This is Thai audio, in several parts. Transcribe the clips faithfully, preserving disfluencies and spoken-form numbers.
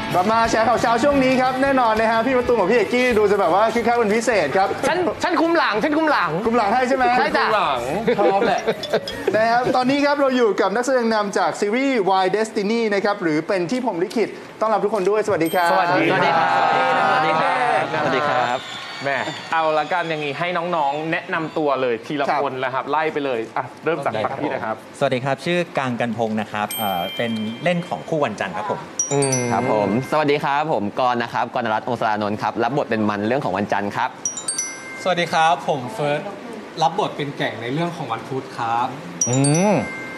กลับมาแชร์ข่าวเช้าช่วงนี้ครับแน่นอนนะฮะพี่ประตูกับพี่เอกกี้ดูจะแบบว่าคึกคักเป็นพิเศษครับฉันฉันคุมหลังฉันคุมหลังคุมหลังให้ใช่ไหมใช่จ้ะหลังชอบแหละนะครับตอนนี้ครับเราอยู่กับนักแสดงนำจากซีรีส์ Why Destiny นะครับหรือเป็นที่ผมลิขิตต้อนรับทุกคนด้วยสวัสดีครับสวัสดีครับสวัสดีครับสวัสดีครับแม่เอาละกันอย่างนี้ให้น้องๆแนะนำตัวเลยทีละคนแล้วครับไล่ไปเลยอ่ะเริ่มจากฝั่งพี่นะครับสวัสดีครับชื่อกางกันพงศ์นะครับเอ่อเป็นเล่นของคู่วันจันทร์ครับผมครับผมสวัสดีครับผมกรณ์นะครับกรณรัตน์องศรานนท์ครับรับบทเป็นมันเรื่องของวันจันทร์ครับสวัสดีครับผมเฟิร์สรับบทเป็นแก่งในเรื่องของวันพุธครับอืม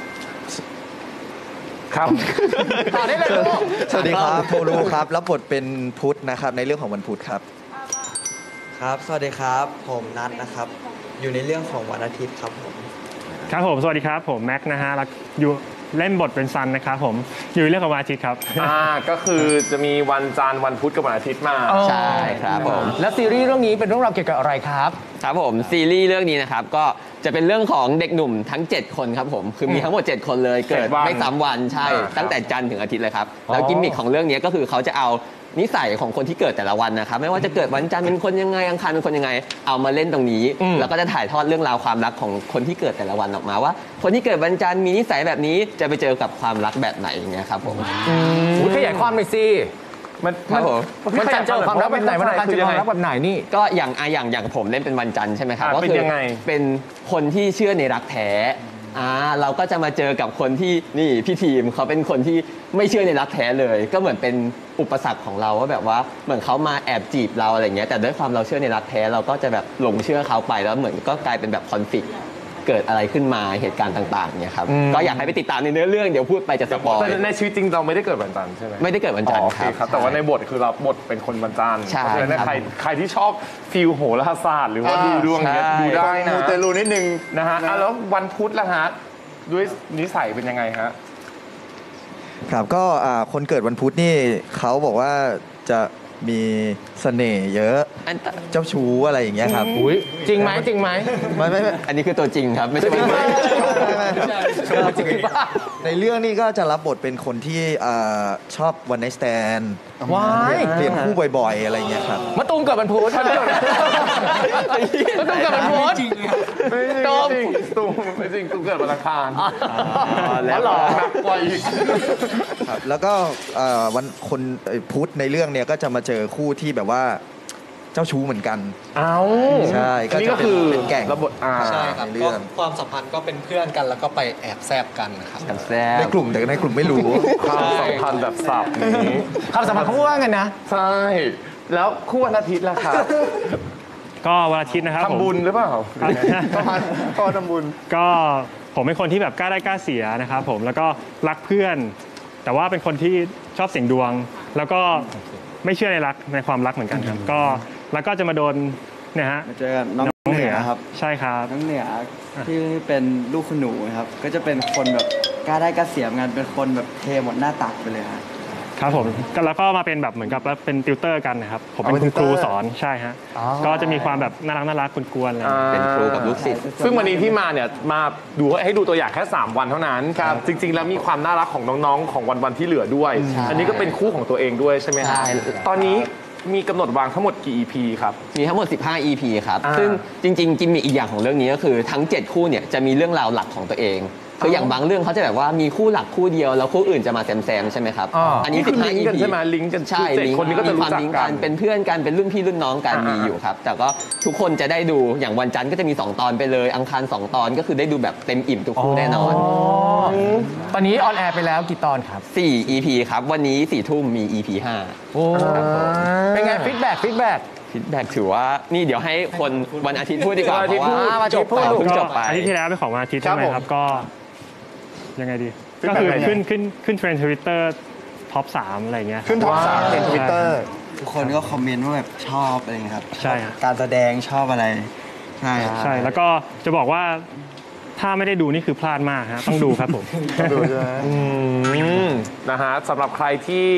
ครับต่อได้เลยลูกสวัสดีครับโทรูครับรับบทเป็นพุธนะครับในเรื่องของวันพุธครับครับสวัสดีครับผมนัทนะครับอยู่ในเรื่องของวันอาทิตย์ครับผมครับผมสวัสดีครับผมแม็กนะฮะอยู่เล่นบทเป็นซันนะครับผมอยู่ในเรื่องของวันอาทิตย์ครับอ่าก็คือจะมีวันจันทร์วันพุธกับวันอาทิตย์มาใช่ครับผมแล้วซีรีส์เรื่องนี้เป็นเรื่องราวเกี่ยวกับอะไรครับครับผมซีรีส์เรื่องนี้นะครับก็จะเป็นเรื่องของเด็กหนุ่มทั้งเจ็ดคนครับผมคือมีทั้งหมดเจ็ดคนเลยเกิดไม่ซ้ำวันใช่ตั้งแต่จันทร์ถึงอาทิตย์เลยครับแล้วกิมมิคของเรื่องนี้ก็คือเขาจะเอานิสัยของคนที่เกิดแต่ละวันนะครับไม่ว่าจะเกิดวันจันทร์เป็นคนยังไงอังคารเป็นคนยังไงเอามาเล่นตรงนี้แล้วก็จะถ่ายทอดเรื่องราวความรักของคนที่เกิดแต่ละวันออกมาว่าคนที่เกิดวันจันทร์มีนิสัยแบบนี้จะไปเจอกับความรักแบบไหนอย่างเงี้ยครับผมขยายความหน่อยสิมันครับผมวันจันทร์เจอความรักแบบไหนวันอังคารเจอความรักแบบไหนนี่ก็อย่างอะอย่างอย่างผมเล่นเป็นวันจันทร์ใช่ไหมครับก็คือเป็นคนที่เชื่อในรักแท้อ่าเราก็จะมาเจอกับคนที่นี่พี่ทีมเขาเป็นคนที่ไม่เชื่อในรักแท้เลยก็เหมือนเป็นอุปสรรคของเราว่าแบบว่าเหมือนเขามาแอบจีบเราอะไรเงี้ยแต่ด้วยความเราเชื่อในรักแท้เราก็จะแบบหลงเชื่อเขาไปแล้วเหมือนก็กลายเป็นแบบคอนฟลิกต์เกิดอะไรขึ้นมาเหตุการณ์ต่างๆเนี่ยครับก็อยากให้ไปติดตามในเนื้อเรื่องเดี๋ยวพูดไปจะสปอยแต่ในชีวิตจริงเราไม่ได้เกิดวันจันทร์ใช่ไหมไม่ได้เกิดวันจันทร์ครับแต่ว่าในบทคือเราบทเป็นคนวันจันทร์ใช่เพราะฉะนั้นใครใครที่ชอบฟิลโหราศาสตร์หรือว่าดูดวงเนี่ยดูได้นะมูเตลูนิดนึงนะฮะแล้ววันพุธล่ะฮะด้วยนิสัยเป็นยังไงฮะครับก็คนเกิดวันพุธนี่เขาบอกว่าจะมีเสน่ห์เยอะเจ้าชู้อะไรอย่างเงี้ยครับอุ้ยจริงไหมจริงไหมไม่ไม่อันนี้คือตัวจริงครับไม่ใช่ไม่ไม่จริงป่ะในเรื่องนี้ก็จะรับบทเป็นคนที่ชอบวันไนท์สแตนด์เปลี่ยนคู่บ่อยๆอะไรเงี้ยครับมะตูมเกิดวันพุธมะตูมเกิดวันพุธจริงตูมตูมไม่จริงตูมเกิดวันอังคารแล้วหรอหนักกว่าอีกครับแล้วก็วันคนพุธในเรื่องเนี้ยก็จะมาเจอคู่ที่แบบว่าเจ้าชู้เหมือนกันอ้าวใช่ก็จะเป็นแก่งระบบใช่ครับก็ความสัมพันธ์ก็เป็นเพื่อนกันแล้วก็ไปแอบแซบกันนะครับแซบในกลุ่มแต่ในกลุ่มไม่รู้ความสัมพันธ์แบบสับนี้ความสัมพันธ์เขาว่าไงนะใช่แล้วคู่วันอาทิตย์ล่ะครับก็วันอาทิตย์นะครับทำบุญหรือเปล่าก็ทำบุญก็ผมเป็นคนที่แบบกล้าได้กล้าเสียนะครับผมแล้วก็รักเพื่อนแต่ว่าเป็นคนที่ชอบเสี่ยงดวงแล้วก็ไม่เชื่อในรักในความรักเหมือนกันครับก็แล้วก็จะมาโดนเนี่ยฮะเจอน้องเหนือครับใช่ครับน้องเหนือที่เป็นลูกคุณหนูครับก็จะเป็นคนแบบกล้าได้กล้าเสียงานเป็นคนแบบเทหมดหน้าตักไปเลยครับครับผมแล้วก็มาเป็นแบบเหมือนกับเป็นติวเตอร์กันนะครับผมเป็นคุณครูสอนใช่ฮะก็จะมีความแบบน่ารักน่ารักกวนๆอะไรเป็นครูกับลูกศิษย์ซึ่งวันนี้ที่มาเนี่ยมาดูให้ดูตัวอย่างแค่สามวันเท่านั้นจริงๆแล้วมีความน่ารักของน้องๆของวันๆที่เหลือด้วยอันนี้ก็เป็นคู่ของตัวเองด้วยใช่ไหมครับตอนนี้มีกำหนดวางทั้งหมดกี่ อี พี ครับมีทั้งหมดสิบห้า อี พี ครับซึ่งจริงๆกิมมิคอีกอย่างของเรื่องนี้ก็คือทั้งเจ็ดคู่เนี่ยจะมีเรื่องราวหลักของตัวเองคืออย่างบางเรื่องเขาจะแบบว่ามีคู่หลักคู่เดียวแล้วคู่อื่นจะมาแซมๆใช่ไหมครับอันนี้สิบห้า อี พี ใช่ไหมลิงก์กันใช่คนนี้ก็จะรู้จักกันเป็นเพื่อนกันเป็นรุ่นพี่รุ่นน้องกันมีอยู่ครับแต่ก็ทุกคนจะได้ดูอย่างวันจันทร์ก็จะมีสองตอนไปเลยอังคารสองตอนก็คือได้ดูแบบเต็มอิ่มทุกคู่แน่นอนตอนนี้ออนแอร์ไปแล้วกี่ตอนครับสี่ อี พี ครับวันนี้สี่ทุ่มมี อี พี ห้าเป็นไงฟีดแบ็กฟีดแบ็กฟีดแบ็กถือว่านี่เดี๋ยวให้คนวันอาทิตย์พูดดีกว่าเพราะว่าจบไปเพิ่งจบไปอาทิตย์ที่แล้วเป็นของวันอาทิตย์ใช่ไหมครับก็ยังไงดีก็คือขึ้นขึ้นขึ้นเทรนด์ทวิตเตอร์ท็อปสามอะไรเงี้ยขึ้นท็อปสามเทรนด์ทวิตเตอร์ทุกคนก็คอมเมนต์ว่าแบบชอบอะไรเงี้ยครับใช่ครับการแสดงชอบอะไรใช่ใช่แล้วก็จะบอกว่าถ้าไม่ได้ดูนี่คือพลาดมากฮะต้องดูครับผมนะฮะสำหรับใครที่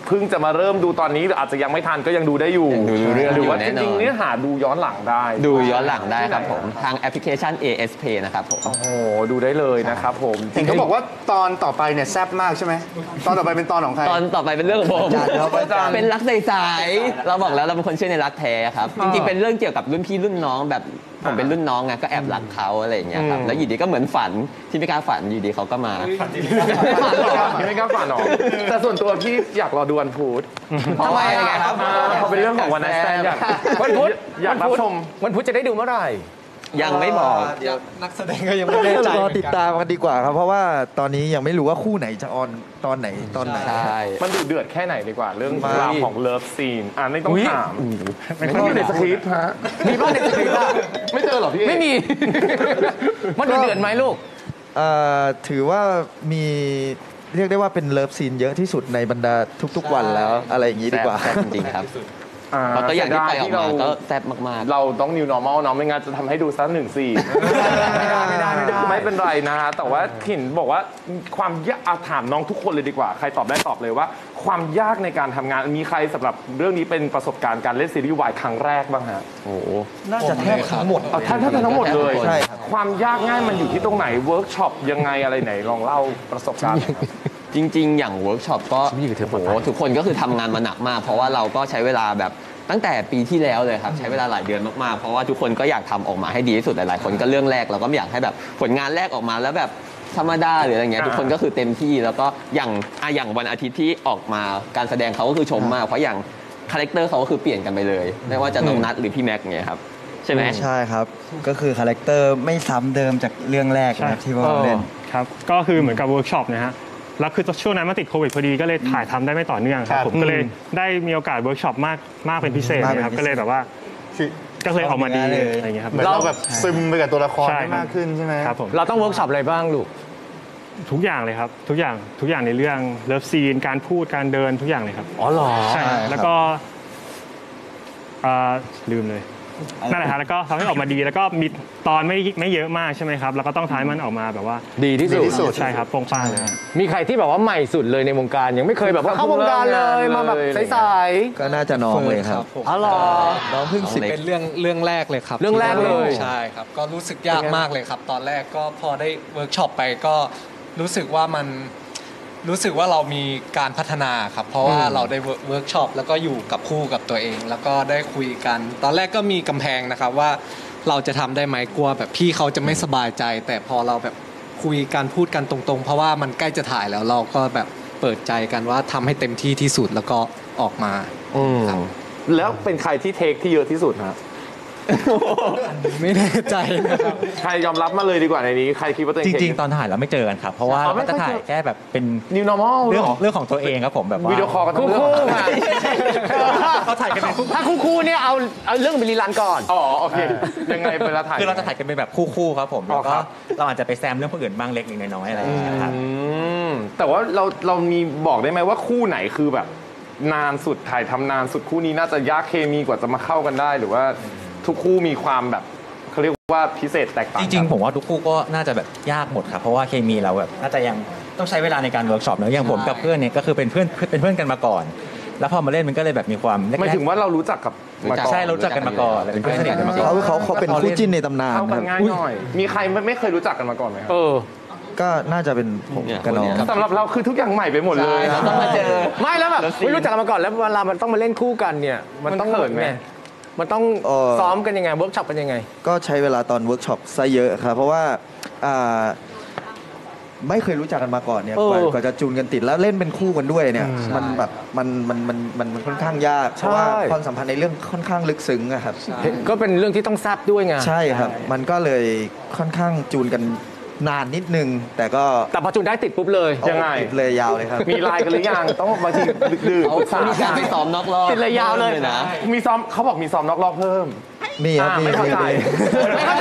เพิ่งจะมาเริ่มดูตอนนี้หรืออาจจะยังไม่ทันก็ยังดูได้อยู่ยังดูเรื่องหรือว่าอยู่จแน่นอนริงๆเนื้อหาดูย้อนหลังได้ดูย้อนหลังได้ครับผมทางแอปพลิเคชัน เอ เอส Play นะครับผมโอ้โหดูได้เลยนะครับผมเห็นเขาบอกว่าตอนต่อไปเนี่ยแซ่บมากใช่ไหมตอนต่อไปเป็นตอนของใครตอนต่อไปเป็นเรื่องของผมอาจารย์ครับอาจารย์เป็นรักใสๆเราบอกแล้วเราเป็นคนเชื่อในรักแท้ครับ จริงๆ เป็นเรื่องเกี่ยวกับรุ่นพี่รุ่นน้องแบบผมเป็นรุ่นน้องไงก็แอบรักเขาอะไรอย่างเงี้ยครับ แล้วอยู่ดีก็เหมือนฝันที่ไม่กล้าฝันอยู่ดีเขาก็มาไม่ฝันหรอไม่กล้าฝันหรอแต่ส่วนตัวพี่อยากรอดูวันพุธทำไมยังไงครับอ่าพอเป็นเรื่องของวันนัสแตนอยากวันพุธอยากรับชมวันพุธจะได้ดูเมื่อไหร่ยังไม่บอกเดี๋ยวนักแสดงก็ยังไม่แน่ใจรอติดตามกันดีกว่าครับ เพราะว่าตอนนี้ยังไม่รู้ว่าคู่ไหนจะออนตอนไหนตอนไหนใช่มันดุเดือดแค่ไหนดีกว่าเรื่องมากราวของเลิฟซีนอ่าไม่ต้องอุ๊ยถามมันอยู่ในสคริปต์ฮะมีบ้างในสคริปต์อะไม่เจอหรอพี่เอกไม่มี มันดูเดือดไหมลูกเอ่อถือว่ามีเรียกได้ว่าเป็นเลิฟซีนเยอะที่สุดในบรรดาทุกๆวันแล้วอะไรอย่างนี้ดีกว่าแซ่บจริงๆครับอ่าเพราะตัวอย่างที่ไปออกมาเสียดยก็แซ่บมากๆเราต้อง new normal เนาะไม่งั้นจะทำให้ดูสักหนึ่งสี่ไม่ได้ไม่ได้ไม่ได้ไม่เป็นไรนะฮะแต่ว่าหินบอกว่าความยากเอาถามน้องทุกคนเลยดีกว่า ใครตอบได้ตอบเลยว่า ความยากในการทำงานมีใครสำหรับเรื่องนี้เป็นประสบการณ์การเล่นซีรีส์วายครั้งแรกบ้างฮะโอ้โหน่าจะแทบทั้งหมดเอาท่านท่านทั้งหมดเลยใช่ครับความยากง่ายมันอยู่ที่ตรงไหนเวิร์กช็อปยังไงอะไรไหนลองเล่าประสบการณ์หน่อยครับจริง ๆ อย่างเวิร์กช็อปก็ชีวิตอยู่กับเธอโอ้โหทุกคนก็คือทำงานมาหนักมาก เพราะว่าเราก็ใช้เวลาแบบตั้งแต่ปีที่แล้วเลยครับ ใช้เวลาหลายเดือนมากๆ เพราะว่าทุกคนก็อยากทำออกมาให้ดีที่สุดหลายๆ คนก็เรื่องแรกเราก็ไม่อยากให้แบบผลงานแรกออกมาแล้วแบบธรรมดาหรืออะไรเงี้ยอ่าทุกคนก็คือเต็มที่แล้วก็อย่างอ่ะอย่างวันอาทิตย์ที่ออกมาการแสดงเขาก็คือชมมากเพราะอย่างคาแรคเตอร์เขาก็คือเปลี่ยนกันไปเลย ไม่ว่าจะน้องนัทหรือพี่แม็กซ์เนี่ยครับใช่ไหมใช่ครับ ก็คือคาแรคเตอร์ไม่ซ้ำเดิมจากเรื่องแรกนะครับที่ว่าเราเล่นครับก็คือเหมือนกับเวิร์กช็อปนะฮะแล้วคือช่วงนั้นมาติดโควิดพอดีก็เลยถ่ายทำได้ไม่ต่อเนื่องครับผมก็เลยได้มีโอกาสเวิร์กช็อปมากมากเป็นพิเศษนะครับก็เลยแบบว่าคือก็เลยออกมาดีเลยอะไรอย่างเงี้ยครับเหมือนเราแบบซึมไปกับตัวละครใช่ได้ครับมากขึ้นใช่ไหมครับผมเราต้องเวิร์กช็อปอะไรบ้างลูกทุกอย่างเลยครับทุกอย่างทุกอย่างในเรื่องเลิฟซีนการพูดการเดินทุกอย่างเลยครับอ๋อเหรอใช่ใช่ครับแล้วก็อ่าลืมเลยนั่นแหละฮะแล้วก็ทำให้ออกมาดีแล้วก็มีตอนไม่ไม่เยอะมากใช่ไหมครับแล้วก็ต้องทำให้มันออกมาแบบว่าดีที่สุดใช่ครับโปร่งป้างเลยครับมีใครที่แบบว่าใหม่สุดเลยในวงการยังไม่เคยแบบว่าเข้าวงการเลยมาแบบใสก็น่าจะน้องเลยครับๆอ๋อเหรอน้องเพิ่งสิบเป็นเรื่องเรื่องแรกเลยครับเรื่องแรกเลยใช่ครับ ก็รู้สึกยากมากเลยครับ ตอนแรกก็พอได้เวิร์กช็อปไปก็รู้สึกว่ามันรู้สึกว่าเรามีการพัฒนาครับ เพราะว่าเราได้เวิร์กช็อปแล้วก็อยู่กับคู่กับตัวเอง แล้วก็ได้คุยกัน ตอนแรกก็มีกำแพงนะครับว่าเราจะทำได้ไหมกลัวแบบพี่เขาจะไม่สบายใจ แต่พอเราแบบคุยกันพูดกันตรงๆ เพราะว่ามันใกล้จะถ่ายแล้วเราก็แบบเปิดใจกันว่าทำให้เต็มที่ที่สุดแล้วก็ออกมาอืมแล้วเป็นใครที่เทคที่เยอะที่สุดฮะไม่แน่ใจนะครับใครยอมรับมาเลยดีกว่าในนี้ใครคิดว่าตัวเอจงเก่ริง ๆ ตอนถ่ายเราไม่เจอกันครับ เพราะว่าอ๋อไม่เราจะค่อยถ่ายเจอแค่แบบเป็น new normal เรื่องหรอเรื่องของตัวเองครับผมแบบว่าวิดีโอคอลกันทั้งเรื่องคู่ๆมาเราถ่ายกันเป็นคู่ถ้าคู่ๆเนี่ยเอาเอาเรื่องบริลันก่อนอ๋อโอเคยังไงเวลาถ่ายคือเราจะถ่ายกันเป็นแบบคู่ๆครับผมแล้วอ๋อคก็รับเราอาจจะไปแซมเรื่องคนอื่นบ้างเล็กๆน้อยๆอะไรอย่างเงี้ยครับอืมแต่ว่าเราเรามีบอกได้ไหมว่าคู่ไหนคือแบบนานสุดถ่ายทำนานสุดคู่นี้น่าจะยากเคมีกว่าจะมาเข้ากันได้ หรือว่าทุกคู่มีความแบบเขาเรียกว่าพิเศษแตกต่างจกันริงๆผมว่าทุกคู่ก็น่าจะแบบยากหมดครับเพราะว่าเคมีเราแบบน่าจะยังต้องใช้เวลาในการเวิร์กช็อปเนอะอย่างผมกับเพื่อนเนี่ยก็คือเป็นเพื่อนเป็นเพื่อนกันมาก่อน แล้วพอมาเล่นมันก็เลยแบบมีความแรกๆหมายถึงว่าเรารู้จักกับมาก่อนใช่เรารู้จักกันมาก่อนเป็นเพื่อนสนิทกันมาก่อนเขาเขาเขาเป็นคู่จิ้นในตำนานเข้าคกัรันบง่ายหน่อย มีใครไม่ไม่เคยรู้จักกันมาก่อนไหมครับเออก็น่าจะเป็นผมกับน้องสำหรับเราคือทุกอย่างใหม่ไปหมดเลยเราต้องมาเจอไม่แล้วแบบไม่รู้จักกันมาก่อนแล้วเวลามันต้องมาเล่นคู่กันเนี่ยมันต้องมันเขินไหมยมันต้องเอ่อซ้อมกันยังไงเวิร์กช็อปกันยังไงก็ใช้เวลาตอนเวิร์กช็อปซะเยอะครับ เพราะว่าอ่าไม่เคยรู้จักกันมาก่อนเนี่ยเออกว่ากว่าจะจูนกันติดแล้วเล่นเป็นคู่กันด้วยเนี่ยมันแบบมันมันมันมันมันค่อนข้างยากเพราะว่าความสัมพันธ์ในเรื่องค่อนข้างลึกซึ้งอะครับก็เป็นเรื่องที่ต้องแซบด้วยไงใช่ครับ มันก็เลยค่อนข้างจูนกันนานนิดนึง แต่ก็แต่พอจูนได้ติดปุ๊บเลยยังไงติดเลยยาวเลยครับมีไลน์กันหรือยังต้องบางทีดึกๆปรึกษามีการไปซ้อมนอกรอบติดเลยยาวเลยนะมีซ้อมเขาบอกมีซ้อมนอกรอบเพิ่มมีครับอ่ามีไม่เข้ามีใจมีไม่เข้าใจ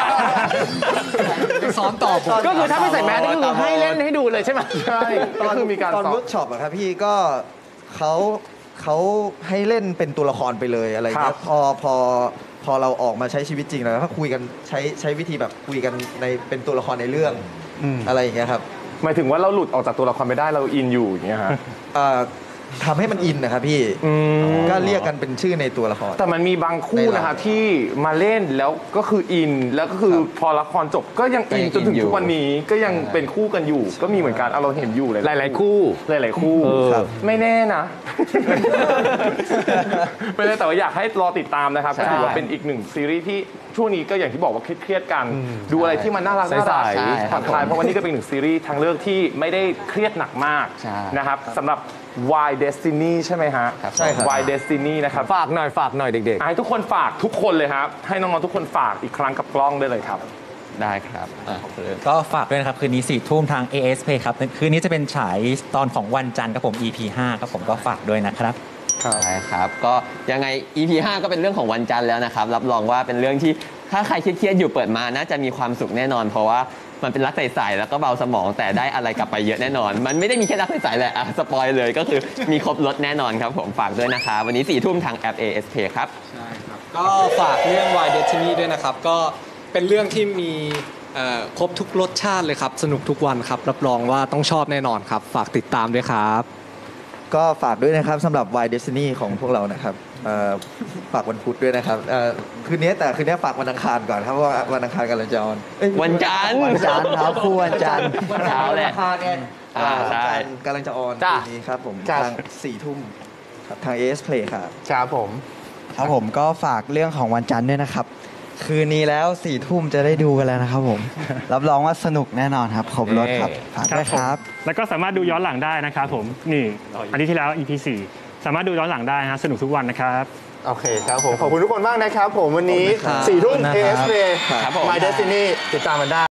ซ้อมต่อผมก็คือถ้าไม่ใส่แมสก็คือให้เล่นให้ดูเลยใช่ไหมใช่ก็คือมีการตอนซ้อมเวิร์กช็อปอะครับพี่ก็เขาเขาให้เล่นเป็นตัวละครไปเลยอะไรครัเงี้บยพอพอพอเราออกมาใช้ชีวิตจริงแล้วก็คุยกันใช้ใช้วิธีแบบคุยกันในเป็นตัวละครในเรื่องอะไรอย่างเงี้ยครับหมายถึงว่าเราหลุดออกจากตัวละครไม่ได้เราอินอยู่อย่างเงี้ยฮะเอ่อทำให้มันอินนะครับพี่ก็เรียกกันเป็นชื่อในตัวละครแต่มันมีบางคู่นะคะที่มาเล่นแล้วก็คืออิน แล้วก็คือพอละครจบก็ยังอินจนถึงทุกวันนี้ก็ยังเป็นคู่กันอยู่ ก็มีเหมือนกันเอาเราเห็นอยู่เลยหลาย ๆ คู่หลายๆคู่ครับไม่แน่นะ ไม่แน่แต่ว่าอยากให้รอติดตามนะครับก็ถือว่าเป็นอีกหนึ่งซีรีส์ที่ช่วงนี้ก็อย่างที่บอกว่าเครียดๆกัน ดูอะไรที่มันน่ารักน่ารักใสๆผ่อนคลายเพราะวันนี้ก็เป็นหนึ่งซีรีส์ทางเลือกที่ไม่ได้เครียดหนักมากใช่นะครับสำหรับ Why Destiny ใช่ไหมฮะใช่ครับ Why Destiny นะครับฝากหน่อยฝากหน่อยเด็กให้ทุกคนฝากทุกคนเลยครับ ให้น้องๆทุกคนฝากอีกครั้งกับกล้องได้เลยครับได้ครับอ่ะก็ฝากด้วยนะครับ คืนนี้สี่ทุ่มทาง เอ เอส Play ครับ คืนนี้จะเป็นฉายตอนของวันจันทร์ครับผม อี พี ห้าครับผมก็ฝากด้วยนะครับใช่ครับ ก็ยังไง อี พี ห้าก็เป็นเรื่องของวันจันทร์แล้วนะครับ รับรองว่าเป็นเรื่องที่ถ้าใครเครียดๆอยู่เปิดมาน่าจะมีความสุขแน่นอน เพราะว่ามันเป็นรักใสๆแล้วก็เบาสมองแต่ได้อะไรกลับไปเยอะแน่นอน มันไม่ได้มีแค่รักใสๆแหละอ่ะสปอยเลยก็คือมีครบรถแน่นอนครับผมฝากด้วยนะคะวันนี้สี่ทุ่มทางแอป เอ เอส Play ครับใช่ครับ ก็ฝากเรื่อง Why Destiny ด้วยนะครับ ก็เป็นเรื่องที่มีเอ่อครบทุกรสชาติเลยครับ สนุกทุกวันครับ รับรองว่าต้องชอบแน่นอนครับ ฝากติดตามด้วยครับก็ฝากด้วยนะครับสำหรับ Why Destiny ของพวกเรานะครับเอ่อฝากวันพุธด้วยนะครับเอ่อคืนนี้แต่คืนนี้ฝากวันอังคารก่อนครับเพราะว่าวันอังคารกำลังจะออนเอ้ยวันจันทร์วันจันทร์ครับคู่วันจันทร์วันเช้าแหละวันอังคารไงอ่าใช่วันจันทร์กำลังจะออนจ้ะคืนนี้ครับผมครับทางสี่ทุ่มครับทาง เอ เอส Play ครับครับผมครับผมก็ฝากเรื่องของวันจันทร์ด้วยนะครับ คืนนี้แล้วสี่ทุ่มจะได้ดูกันแล้วนะครับผม รับรองว่าสนุกแน่นอนครับครบรถครับฝากด้วยครับแล้วก็สามารถดูย้อนหลังได้นะครับผมนี่อาทิตย์ที่แล้ว อี พี สี่สามารถดูย้อนหลังได้นะฮะสนุกทุกวันนะครับโอเคครับผม ขอบคุณทุกคนมากนะครับผมวันนี้ขอบคุณครับสี่ทุ่มขอบเอคุณเอนะสครับ Play ครับผม My Destiny ติดตามมันได้